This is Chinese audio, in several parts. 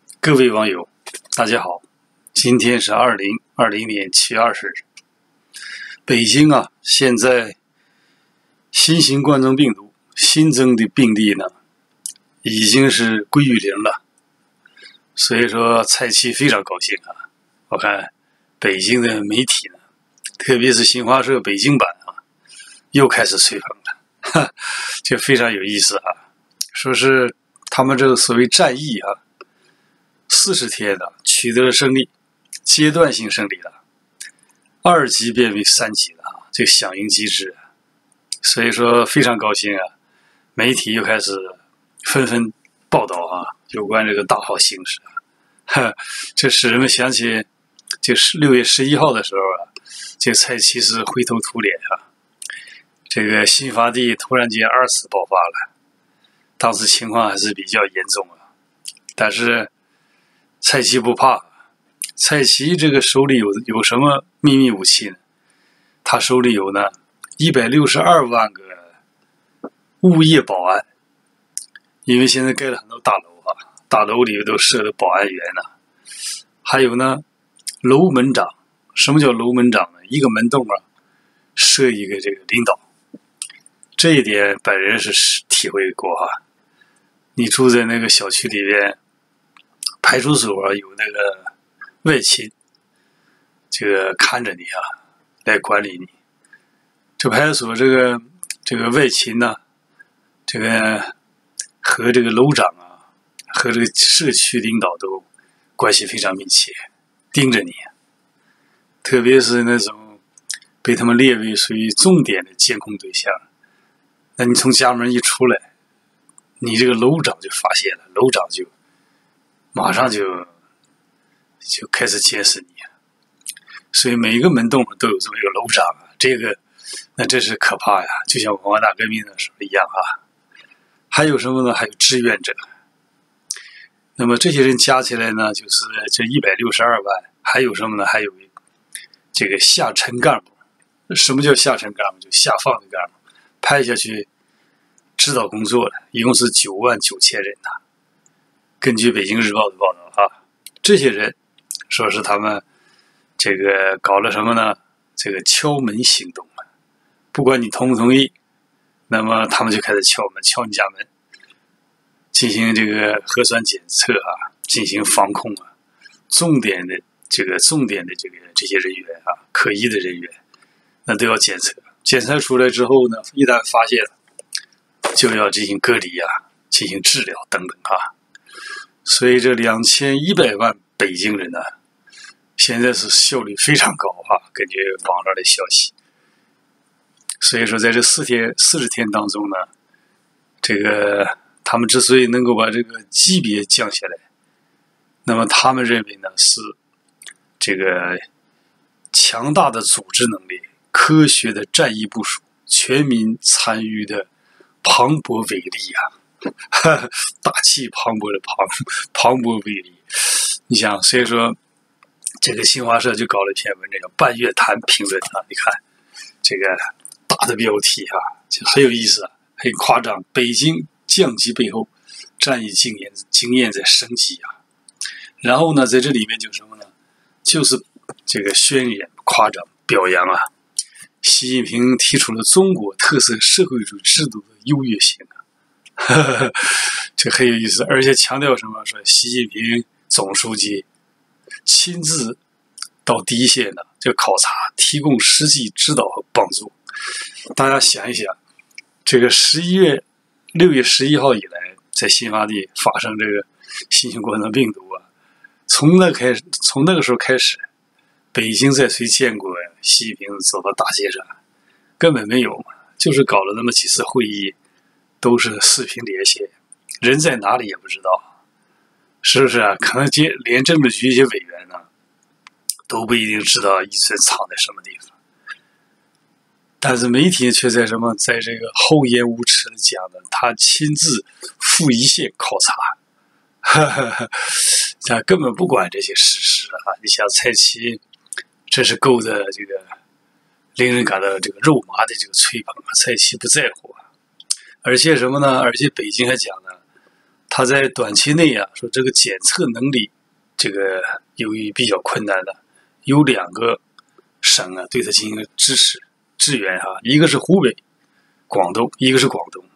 各位网友，大家好，今天是2020年7月20日。北京现在新型冠状病毒新增的病例呢，已经是归于零了。所以说，蔡奇非常高兴啊！我看北京的媒体呢，特别是新华社北京版又开始吹捧了，这非常有意思啊！说是他们这个所谓战役40天取得了胜利，阶段性胜利了，2级变为3级了这个响应机制，所以说非常高兴啊！媒体又开始纷纷报道有关这个大好形势这使人们想起就是6月11号的时候这个蔡奇是灰头土脸这个新发地突然间2次爆发了，当时情况还是比较严重但是蔡奇不怕，蔡奇这个手里有什么秘密武器呢？他手里有呢162万个物业保安，因为现在盖了很多大楼大楼里都设了保安员还有呢楼门长。什么叫楼门长呢？一个门洞设一个这个领导，这一点本人是体会过你住在那个小区里边，派出所有那个外勤，这个看着你来管理你。这派出所这个外勤呢，这个和这个楼长和这个社区领导都关系非常密切，盯着你。特别是那种被他们列为属于重点的监控对象，那你从家门一出来，你这个楼长就发现了，楼长就马上就开始监视你。所以每个门洞都有这么一个楼长那真是可怕就像文化大革命的时候一样还有什么呢？还有志愿者。那么这些人加起来呢，就是这162万。还有什么呢？还有这个下沉干部。什么叫下沉干部？就下放的干部，派下去指导工作的，一共是99000人根据北京日报的报道这些人说是他们这个搞了什么呢？这个敲门行动不管你同不同意，那么他们就开始敲你家门，进行这个核酸检测进行防控重点的这些人员可疑的人员，那都要检测。检测出来之后呢，一旦发现就要进行隔离进行治疗等等所以这2100万北京人现在是效率非常高根据网上的消息。所以说在这40天当中呢，这个他们之所以能够把这个级别降下来，那么他们认为呢是这个强大的组织能力、科学的战役部署、全民参与的磅礴伟力大气磅礴的磅礴伟力。你想，所以说这个新华社就搞了一篇文章叫《半月谈评论》你看这个大的标题就很有意思很夸张。北京降级背后，战役经验在升级然后呢，在这里面就什么呢？就是这个宣言、夸张、表扬习近平提出了中国特色社会主义制度的优越性这很有意思。而且强调什么？说习近平总书记亲自到第一线这个考察，提供实际指导和帮助。大家想一想，这个6月11号以来，在新发地发生这个新型冠状病毒从那个时候开始，北京在谁见过习近平走到大街上？根本没有就是搞了那么几次会议，都是视频连线，人在哪里也不知道，是不是可能连政治局一些委员都不一定知道医生藏在什么地方。但是媒体却在这个厚颜无耻的讲他亲自赴一线考察他根本不管这些事实你想蔡奇这是够的这个令人感到这个肉麻的这个吹捧蔡奇不在乎而且什么呢？而且北京还讲他在短期内啊，说这个检测能力，这个由于比较困难的，有2个省啊对他进行支持支援哈，一个是湖北、广东，一个是广东。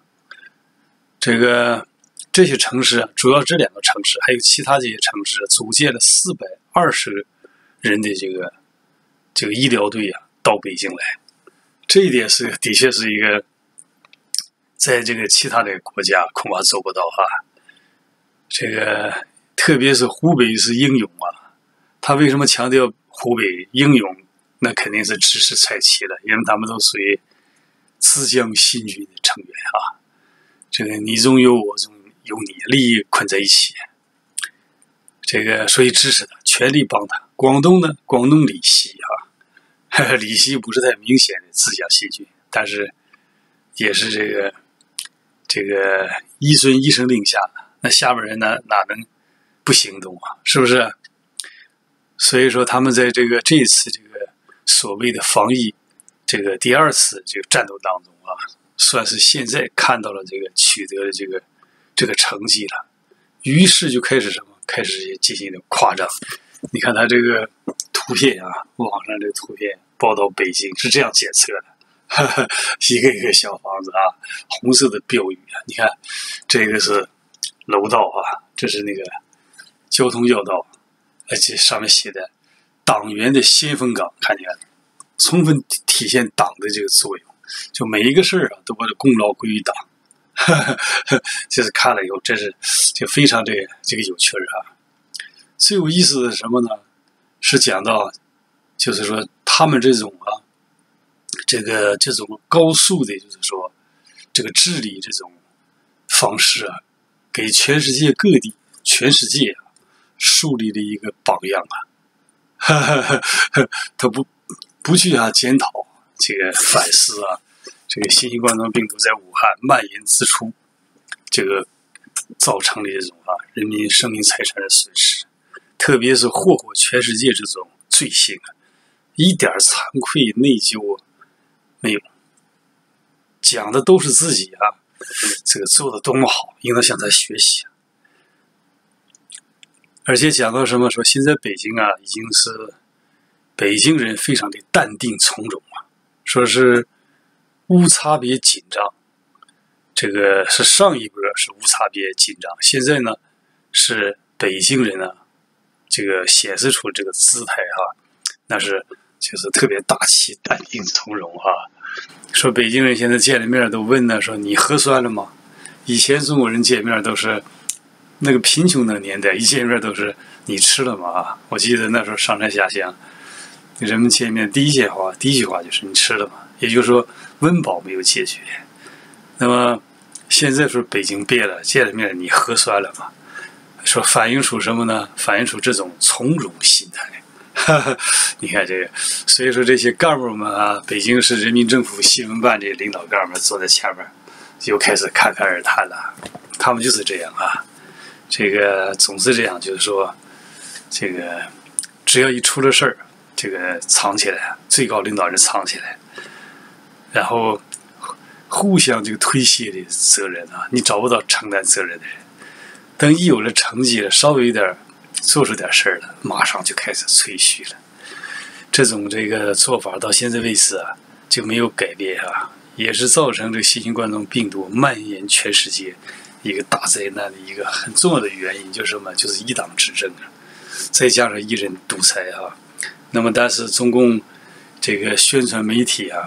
这些城市啊，主要这2个城市，还有其他这些城市，组建了420人的这个医疗队啊，到北京来。这一点的确是一个，在这个其他的国家恐怕做不到哈。特别是湖北是英勇啊，他为什么强调湖北英勇？那肯定是知识采集了，因为他们都属于自江新军的成员啊。你中有我中有你，利益捆在一起。所以支持他，全力帮他。广东呢，广东李希啊，李希不是太明显的自江新军，但是也是这个一孙一声令下，那下边人哪能不行动啊？是不是？所以说他们在这一次所谓的防疫第2次战斗当中啊，算是现在看到了取得了这个成绩了。于是就开始进行了夸张。你看他这个图片啊，网上这个图片报道北京是这样检测的，一个一个小房子啊，红色的标语啊，你看这个是楼道啊，这是交通要道，而且上面写的党员的先锋岗，看见了，充分体现党的这个作用，就每一个事啊都把这功劳归于党。就是看了以后，真是非常这个有趣啊。最有意思的是什么呢？是讲到，就是说他们这种高速的，就是说治理这种方式啊，给全世界各地、全世界啊树立了一个榜样啊。他不去检讨反思啊。新型冠状病毒在武汉蔓延之初，造成了这种人民生命财产的损失，特别是祸祸全世界这种罪行啊，一点惭愧内疚没有，讲的都是自己啊，做的多么好，应当向他学习。而且讲到什么，说现在北京啊，已经是北京人非常的淡定从容啊，说是无差别紧张，是上一波是无差别紧张，现在呢是北京人呢，显示出这个姿态哈，那是特别大气、淡定从容哈。说北京人现在见了面都问呢，说你核酸了吗？以前中国人见面都是那个贫穷的年代，一见面都是你吃了吗？我记得那时候上山下乡，人们见面第一句话就是你吃了吗？也就是说温饱没有解决。那么现在说北京变了，见了面你核酸了吗？说反映出什么呢？反映出这种从容心态。你看所以说这些干部们啊，北京市人民政府新闻办这领导干部坐在前面，又开始侃侃而谈了。他们就是这样啊，总是这样，就是说只要一出了事儿，藏起来，最高领导人藏起来，然后互相推卸的责任啊，你找不到承担责任的人。等一有了成绩了，稍微做出点事儿了，马上就开始吹嘘了。这种做法到现在为止啊，就没有改变啊，也是造成新型冠状病毒蔓延全世界一个大灾难的一个很重要的原因，就是什么？就是一党执政啊，再加上一人独裁啊。那么，但是中共宣传媒体啊，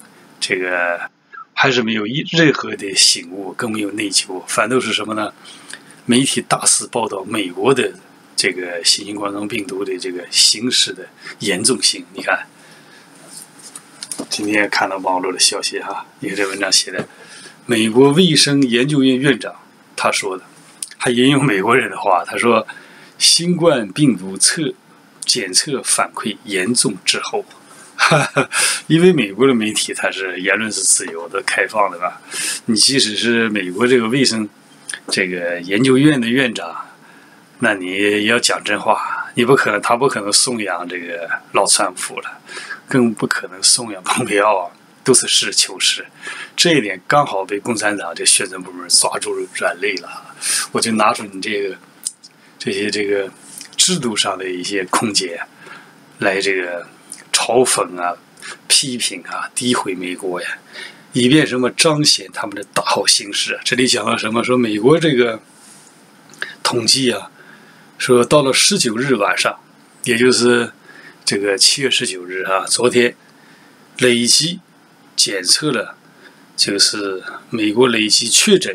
还是没有任何的醒悟，更没有内疚，反倒是什么呢？媒体大肆报道美国的新型冠状病毒的形势的严重性。你看，今天看到网络的消息哈，你看这文章写的，美国卫生研究院院长他说的，还引用美国人的话，他说，新冠病毒检测反馈严重滞后。因为美国的媒体它是言论是自由的、开放的吧？你即使是美国卫生研究院的院长，那你也要讲真话，他不可能颂扬老川普了，更不可能颂扬蓬佩奥，都是实事求是。这一点刚好被共产党宣传部门抓住软肋了。 我就拿出你这些制度上的一些空间来嘲讽啊、批评啊、诋毁美国呀，以便什么彰显他们的大好形势。这里讲了什么？说美国统计啊，说到了19日晚上，也就是7月19日啊，昨天累计检测了，美国累计确诊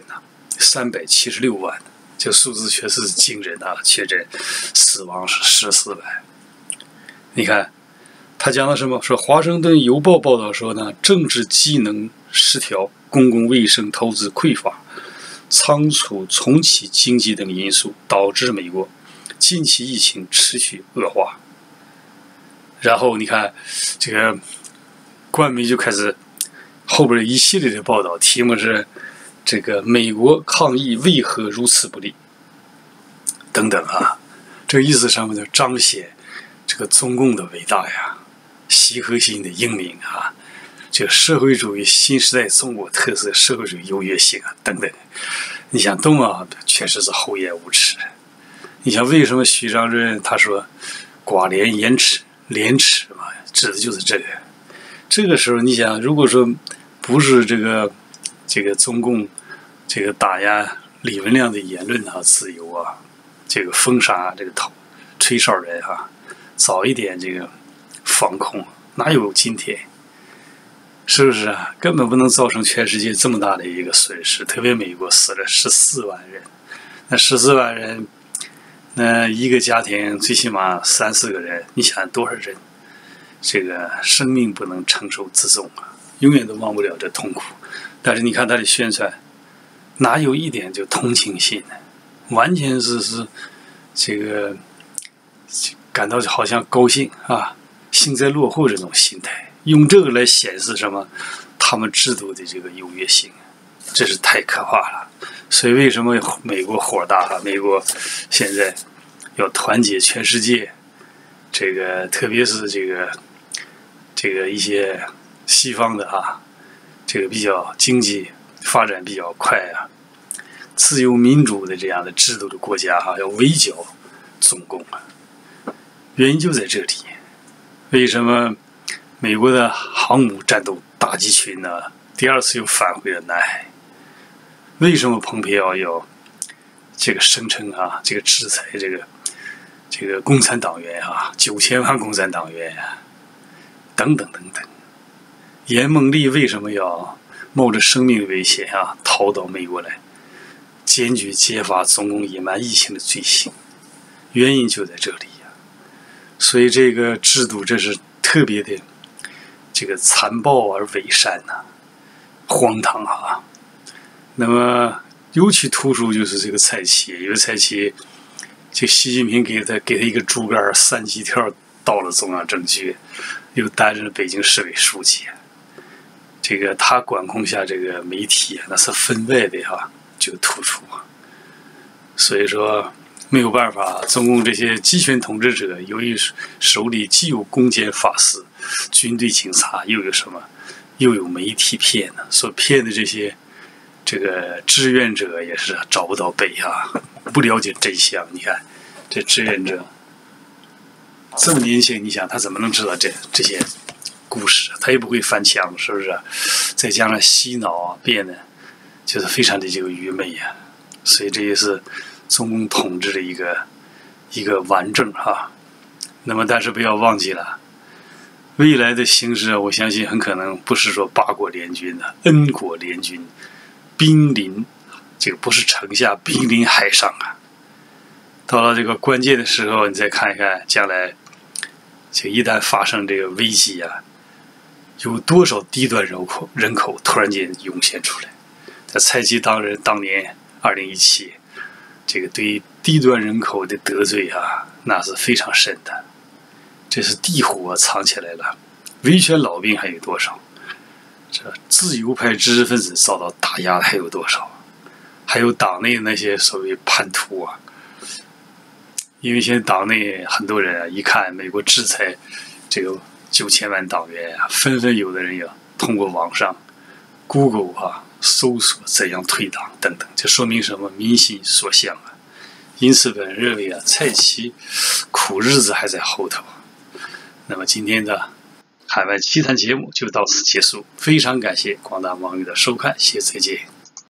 376万，这数字确实是惊人啊！确诊死亡是14万。你看，他讲了什么？说华盛顿邮报报道说呢，政治机能失调、公共卫生投资匮乏、仓促重启经济等因素，导致美国近期疫情持续恶化。然后你看，官媒就开始后边一系列的报道，题目是美国抗疫为何如此不利等等啊，这个意思上面就彰显中共的伟大呀，习核心的英明啊，社会主义新时代中国特色社会主义优越性啊等等。你想动啊，确实是厚颜无耻。你想为什么许章润他说寡廉严耻廉耻嘛，指的就是这个。这个时候你想，如果说不是中共打压李文亮的言论啊、自由啊，封杀吹哨人啊，早一点防控，哪有今天？是不是啊？根本不能造成全世界这么大的一个损失。特别美国死了14万人，那14万人，那一个家庭最起码3、4个人，你想多少人？生命不能承受自重啊，永远都忘不了这痛苦。但是你看他的宣传，哪有一点同情心呢？完全是感到好像高兴啊，幸灾乐祸这种心态，用这个来显示什么？他们制度的优越性，这是太可怕了。所以为什么美国火大啊？美国现在要团结全世界，特别是一些西方的啊，比较经济发展比较快啊，自由民主的这样的制度的国家啊，要围剿中共啊。原因就在这里。为什么美国的航母战斗打击群呢第2次又返回了南海？为什么蓬佩奥要声称啊，制裁共产党员啊，9000万共产党员啊，等等等等。严孟丽为什么要冒着生命危险啊逃到美国来，坚决揭发中共隐瞒疫情的罪行？原因就在这里呀。所以制度这是特别的残暴而伪善呐，荒唐啊。那么尤其突出就是蔡奇，因为蔡奇习近平给他一个竹竿，3级跳到了中央政局，又担任了北京市委书记。他管控下媒体那是分外的突出。所以说没有办法，中共这些集权统治者由于手里既有公检法司、军队警察，又有媒体骗呢，所骗的这些志愿者也是找不到北啊，不了解真相。你看这志愿者这么年轻，你想他怎么能知道这些故事？他也不会翻墙，是不是？再加上洗脑啊，变得就是非常的愚昧呀。所以这也是中共统治的一个顽症哈。那么但是不要忘记了，未来的形势我相信很可能不是说8国联军的，N 国联军兵临，不是城下，兵临海上啊。到了关键的时候，你再看一看将来一旦发生危机啊，有多少低端人口突然间涌现出来。在蔡奇当年2017对低端人口的得罪啊，那是非常深的。这是地虎藏起来了，维权老兵还有多少？这自由派知识分子遭到打压的还有多少？还有党内那些所谓叛徒啊。因为现在党内很多人一看美国制裁9000万党员纷纷有的人要通过网上 Google 搜索怎样退党等等，这说明什么？民心所向啊！因此，本人认为啊，蔡奇苦日子还在后头。那么今天的海外奇谈节目就到此结束，非常感谢广大网友的收看，谢谢再见。